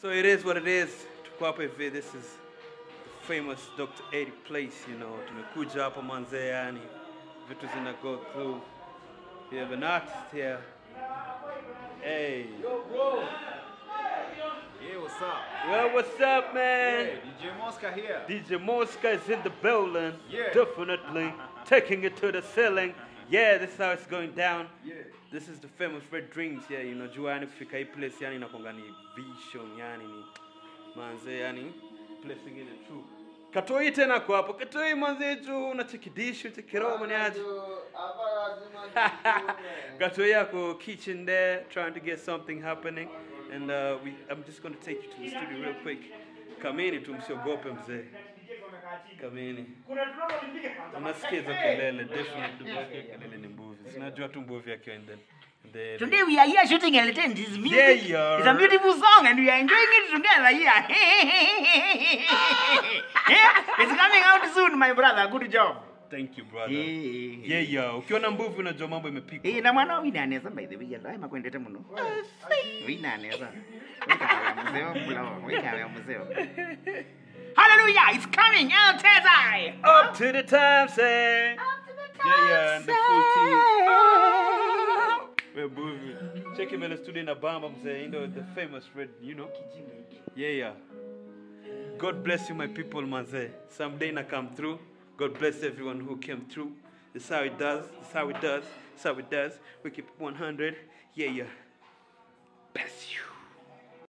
So it is what it is. Tuko hapa hivi, this is the famous Dr. 80 place, you know. Tumekuja hapa manze, yani vitu zina go through. We have an artist here. Hey. Yo, bro. Yeah, what's up? Yo, what's up, man? Yeah, DJ Mosca here. DJ Mosca is in the building. Yeah. Definitely. Taking it to the ceiling. Yeah, this is how it's going down. Yeah. This is the famous reddreamz, yeah, you know, jua yani kufika hii place yani inakuanga ni vision yani ni manze yani place ingine true. Katoi tena kwa hapo. Katoi manze tu unachekidisho chekiroma ni aje. Katoi yako kitchen there trying to get something happening and I'm just going to take you to the studio real quick. Kameni tu msiogope mzee. Kameni. Unasikiza kelele, definitely kelele ni mbuvi. Sinajua tu mbuvi akienda. Today we are here shooting a tent. It's music. Yeah, yeah. It's a beautiful song and we are enjoying it together here. It's coming out soon, my brother. Good job. Thank you, brother. Yeah, yeah. Ukiona mbuvi unajua mambo imepika. Na mwana wina aneza by the way. Lazima kuendete mno. Wina aneza. Wika mzeo. Hallelujah, it's coming out Tezai. Up to the time, say. Up to the time, yeah, yeah, and the full team. Oh, we're moving. Check him in the studio in Abama, I'm saying, you know, the famous red, you know. Yeah, yeah. God bless you, my people, manze. Someday na come through. God bless everyone who came through. This is how it does. This is how it does. This is how it does. We keep 100. Yeah, yeah. Bless you.